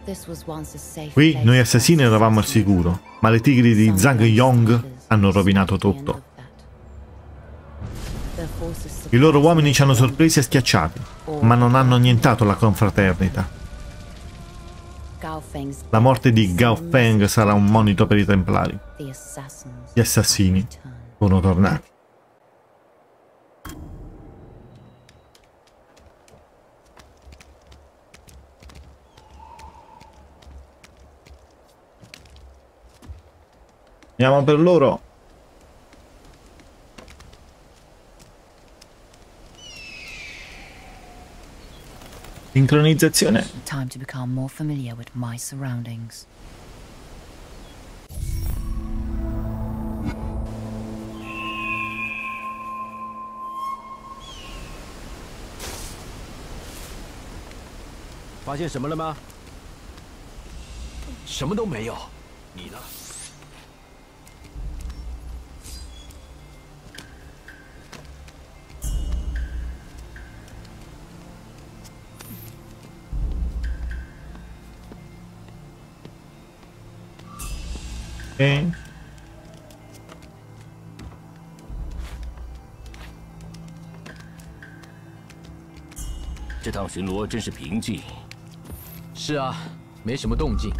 Qui noi assassini eravamo al sicuro, ma le tigri di Zhang Yong hanno rovinato tutto. I loro uomini ci hanno sorpresi e schiacciati, ma non hanno annientato la confraternita. La morte di Gao Feng sarà un monito per i Templari. Gli assassini sono tornati. Andiamo per loro. Sincronizzazione. Time to become more familiar with my surroundings. Phát hiện 什么了吗？什么都没有。你呢？ Ok. 这趟巡逻真是平静。 是啊，没什么动静。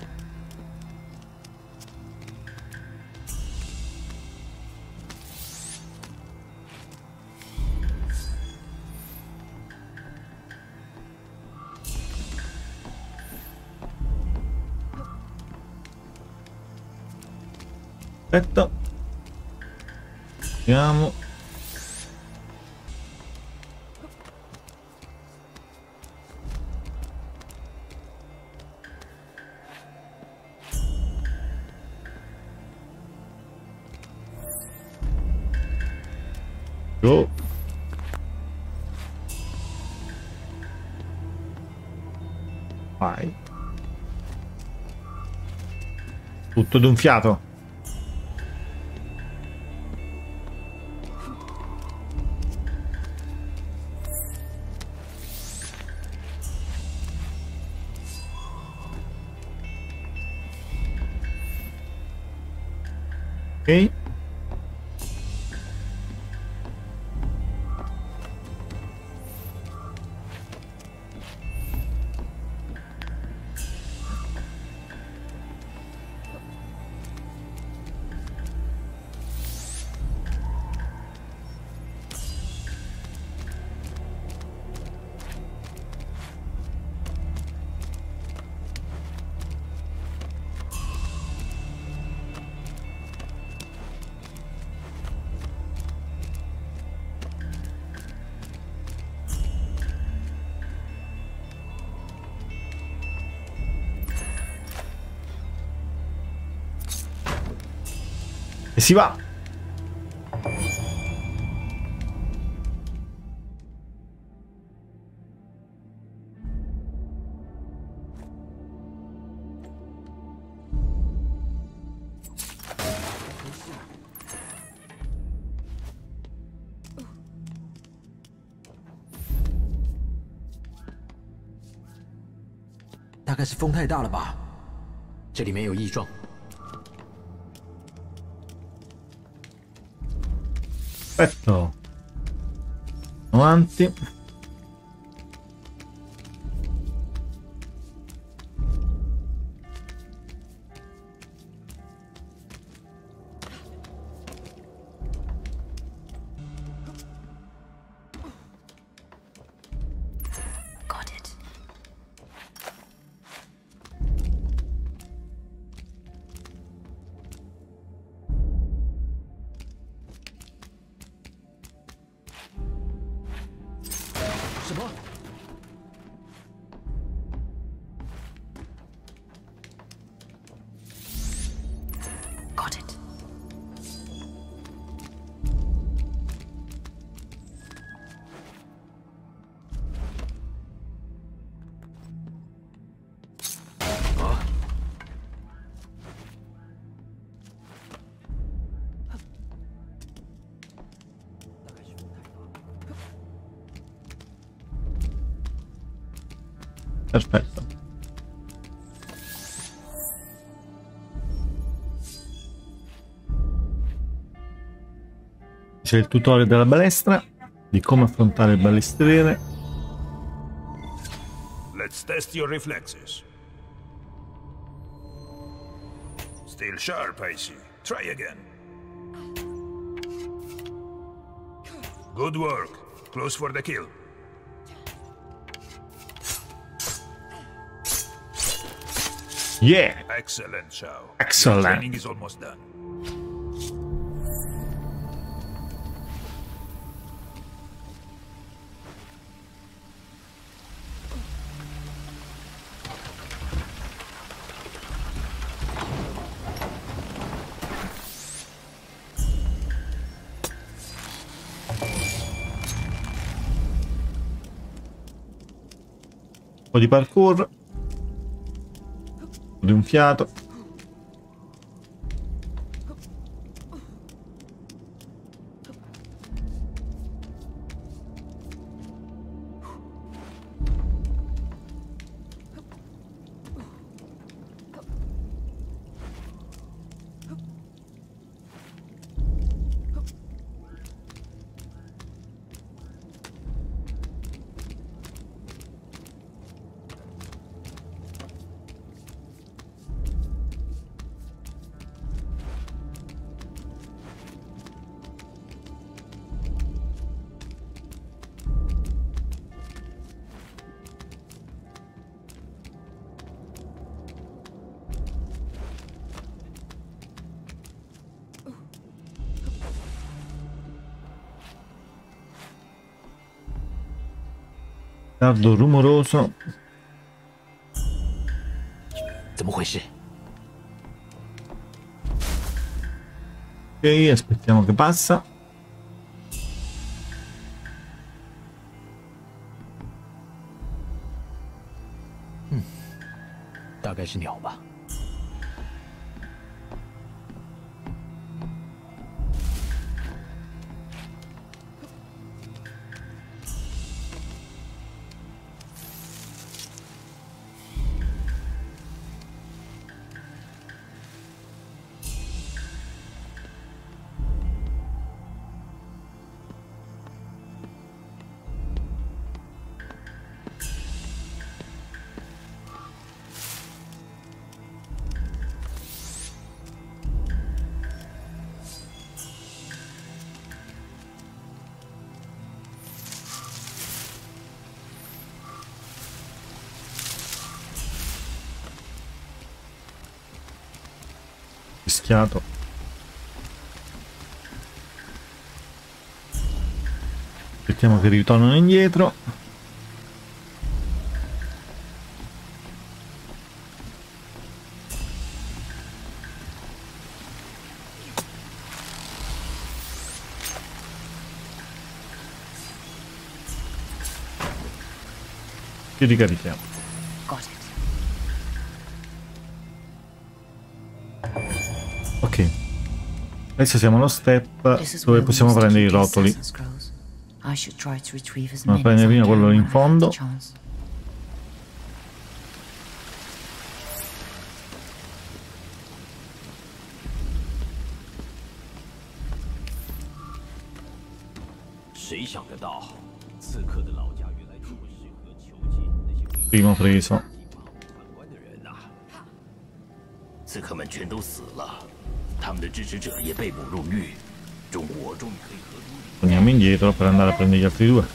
Perfetto. Andiamo. Go. Vai. Tutto d'un fiato. Ok. E si va. 大概是风太大了吧？这里没有异状。 Perfetto. Avanti. Got it. Got it. Perfetto. C'è il tutorial della balestra, di come affrontare il balestriere. Let's test your reflexes. Still sharp, I see. Try again. Good work. Close for the kill. Yeah! Excellent, Shao. Excellent. Your training is almost done. Un po' di parkour. Di un fiato. Dardo rumoroso. 怎么回事？ Ok, aspettiamo che passa. 大概是鸟吧。 Fischiato. Aspettiamo che ritornano indietro. Ci ricarichiamo. Got it. Ok. Adesso siamo allo step This is dove where we possiamo used to prendere i keep the rotoli. assassin's scrolls. I should try to retrieve as Ma many prende as I prima can quello in when I have the fondo. chance. Primo preso. 刺客们全都死了，他们的支持者也被捕入狱。中国终于可以和独立。 Torniamo indietro per andare a prendere gli altri due.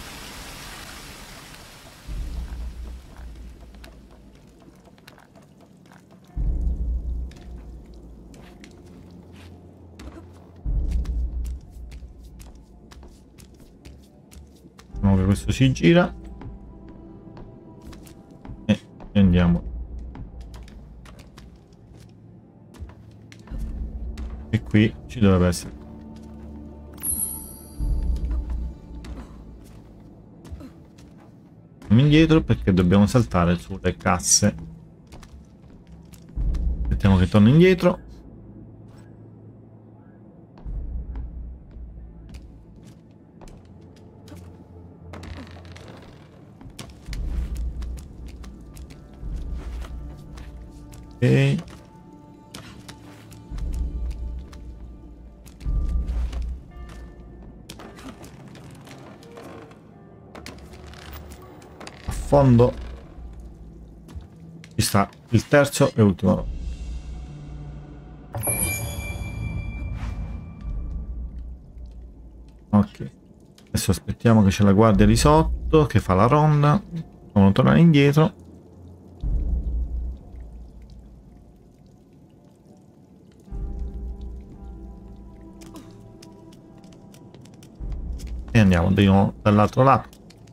Vediamo che questo si gira. E andiamo. E qui ci dovrebbe essere. Andiamo indietro perché dobbiamo saltare sulle casse. Aspettiamo che torni indietro. Ok. fondo. Ci sta il terzo e ultimo. Ok. Adesso aspettiamo che c'è la guardia di sotto che fa la ronda. Devono tornare indietro. E andiamo di nuovo dall'altro lato.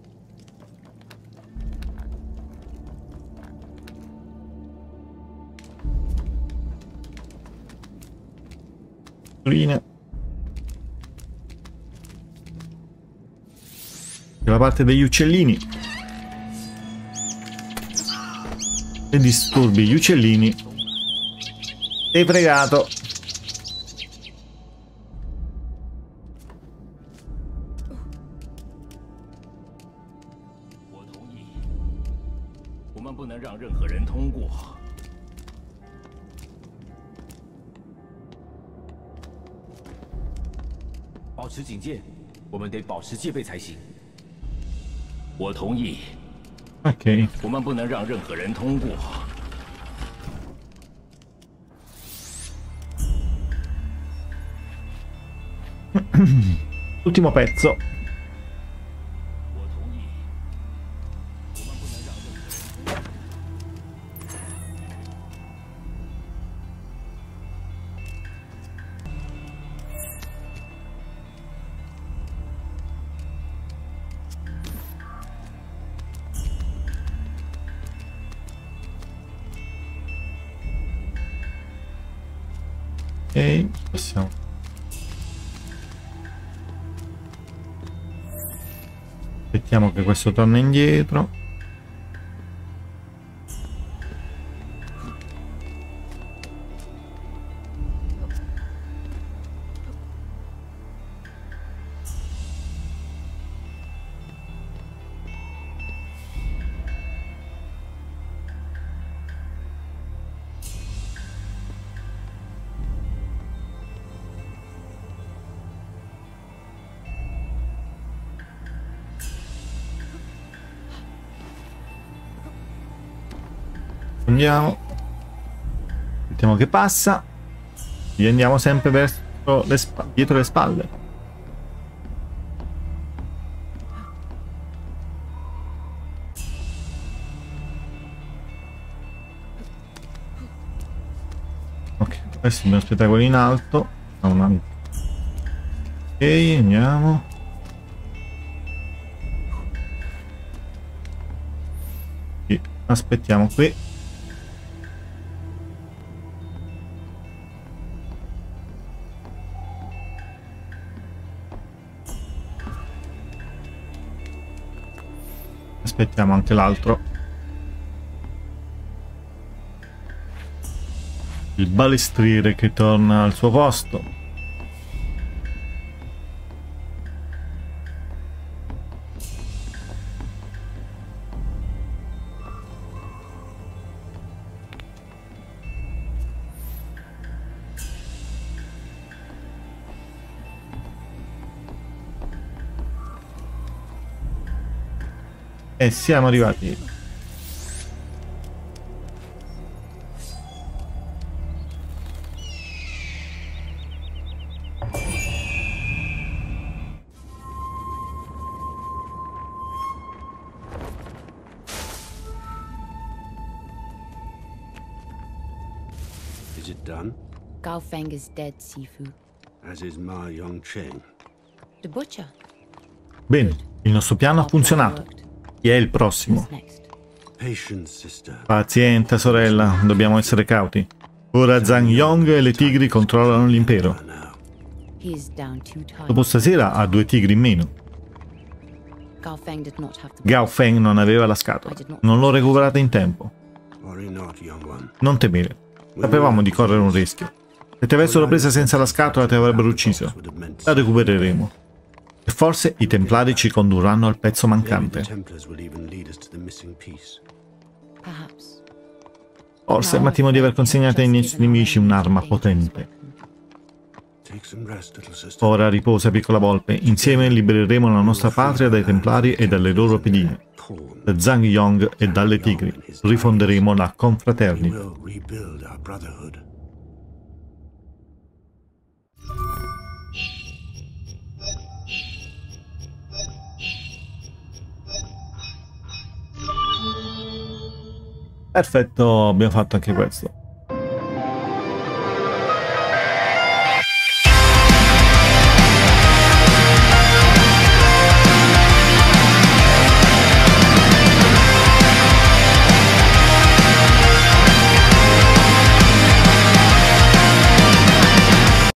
La parte degli uccellini. Se disturbi gli uccellini, sei fregato. Ok. Ultimo pezzo. Ok, passiamo. Aspettiamo che questo torni indietro. Andiamo, vediamo che passa e andiamo sempre verso dietro le spalle. Ok, adesso dobbiamo aspettare quello in alto. Ok, andiamo. E aspettiamo qui. Aspettiamo anche l'altro. Il balestriere che torna al suo posto. E siamo arrivati. Is it done? Gao Feng is dead, Sifu. As is Ma Yongqing. The butcher. Bene, il nostro piano ha funzionato. Chi è il prossimo? Patience, sister. Pazienza, sorella, dobbiamo essere cauti. Ora Zhang Yong e le tigri controllano l'impero. Dopo stasera ha 2 tigri in meno. Gao Feng non aveva la scatola. Non l'ho recuperata in tempo. Non temere. Sapevamo di correre un rischio. Se ti avessero presa senza la scatola ti avrebbero ucciso. La recupereremo. E forse i Templari ci condurranno al pezzo mancante. Forse è il mattino di aver consegnato ai nostri nemici un'arma potente. Ora riposa, piccola volpe. Insieme libereremo la nostra patria dai Templari e dalle loro pedine. corn. da Zhang Yong e dalle tigri. Rifonderemo la We confraternita. will rebuild our brotherhood. Perfetto, abbiamo fatto anche questo.